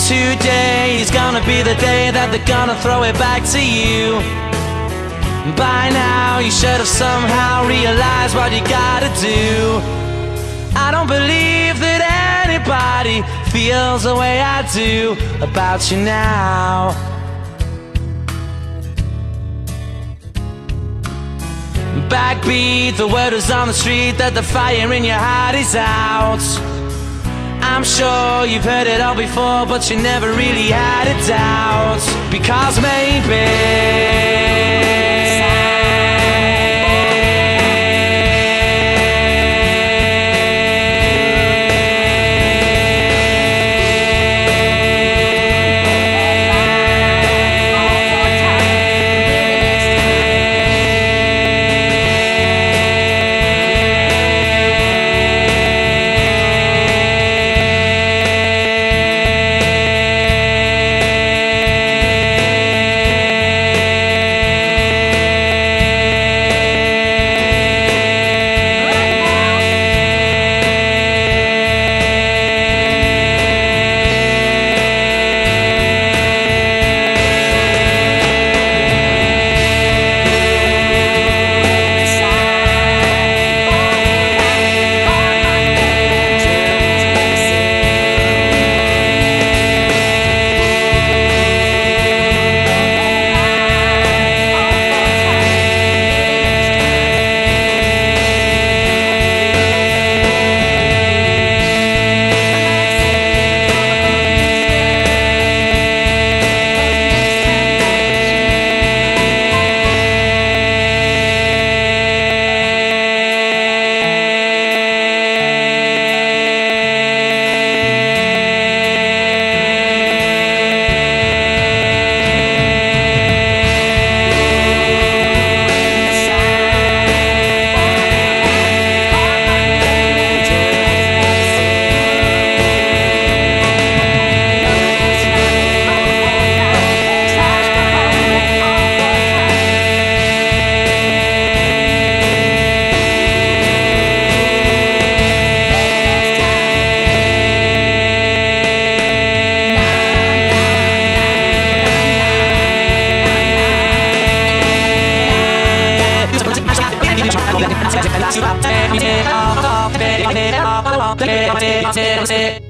Today is gonna be the day that they're gonna throw it back to you. By now you should have somehow realized what you gotta do. I don't believe that anybody feels the way I do about you now. Backbeat, the word is on the street that the fire in your heart is out. I'm sure you've heard it all before, but you never really had a doubt. Because maybe Say